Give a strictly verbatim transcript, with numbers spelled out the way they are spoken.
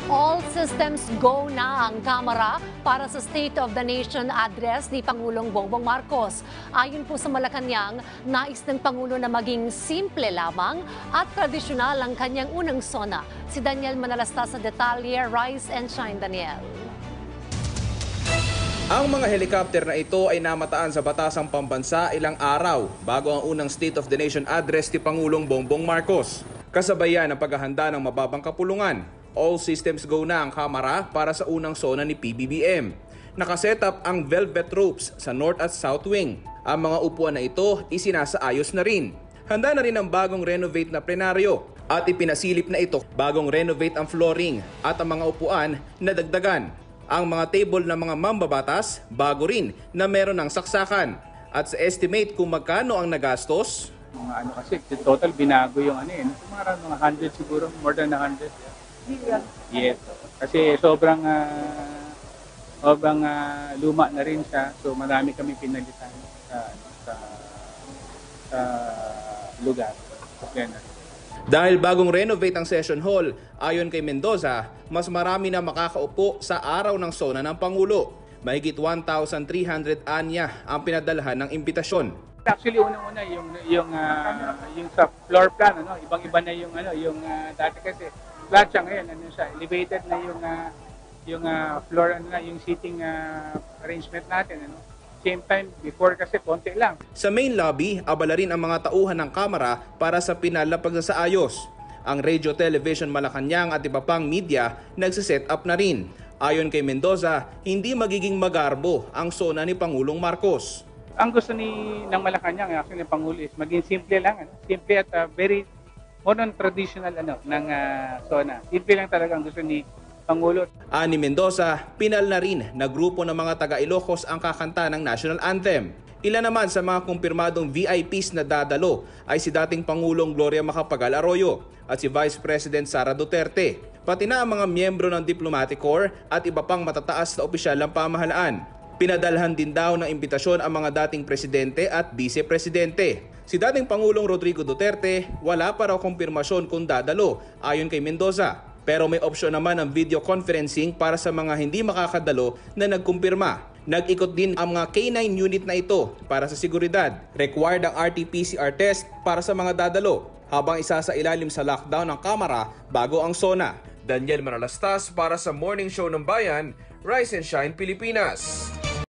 All systems go na ang Kamara para sa State of the Nation address ni Pangulong Bongbong Marcos. Ayon po sa Malacanang, nais ng Pangulo na maging simple lamang at tradisyonal ang kanyang unang sona. Si Daniel Manalasta sa detalye. Rise and shine, Daniel. Ang mga helicopter na ito ay namataan sa batasang pambansa ilang araw bago ang unang State of the Nation address ni Pangulong Bongbong Marcos. Kasabayan ang paghahanda ng mababang kapulungan. All systems go na ang Kamara para sa unang sona ni P B B M. Nakasetup ang velvet ropes sa North at South Wing. Ang mga upuan na ito isinasaayos na rin. Handa na rin ang bagong renovate na plenaryo at ipinasilip na ito bagong renovate ang flooring at ang mga upuan na dagdagan. Ang mga table ng mga mambabatas bago rin na meron ng saksakan. At sa estimate kung magkano ang nagastos, mga ano kasi total binago yung ano eh, mga mga hundred siguro, more than one hundred. Yes. Kasi sobrang uh, sobrang uh, luma na rin siya. So marami kami pinalitan sa sa, sa lugar. Yan. Dahil bagong renovate ang session hall, ayon kay Mendoza, mas marami na makakaupo sa araw ng sona ng Pangulo. Mahigit one thousand three hundred anya ang pinadalhan ng imbitasyon. Actually unang-una yung yung uh, yung sa floor plan ano, ibang-iba na yung ano, yung uh, dati kasi flat siya ngayon, ano siya, elevated na yung uh, yung uh, floor ano na, yung seating uh, arrangement natin ano. Same time before kasi konti lang. Sa main lobby, abala rin ang mga tauhan ng Kamara para sa pinal na pagsasaayos. Ang Radio Television Malacanang at iba pang media nagsiset up na rin. Ayon kay Mendoza, hindi magiging magarbo ang sona ni Pangulong Marcos. Ang gusto ni ng Malacanang, actually ng Pangulo is maging simple lang, ano? Simple at uh, very more traditional ano ng uh, sona. Simple lang talaga ang gusto ni Pangulo. Ani Mendoza, pinal na rin na grupo ng mga taga-Ilocos ang kakanta ng national anthem. Ilan naman sa mga kumpirmadong V I Ps na dadalo ay si dating Pangulong Gloria Macapagal Arroyo at si Vice President Sara Duterte, pati na ang mga miyembro ng Diplomatic Corps at iba pang matataas na opisyal ng pamahalaan. Pinadalhan din daw ng imbitasyon ang mga dating presidente at vice-presidente. Si dating Pangulong Rodrigo Duterte, wala pa raw kumpirmasyon kung dadalo, ayon kay Mendoza. Pero may opsyon naman ang video conferencing para sa mga hindi makakadalo na nagkumpirma. Nag-ikot din ang mga K nine unit na ito para sa seguridad. Required ang R T P C R test para sa mga dadalo, habang isa sa ilalim sa lockdown ng Kamara bago ang sona. Daniel Manalastas para sa Morning Show ng Bayan, Rise and Shine Pilipinas.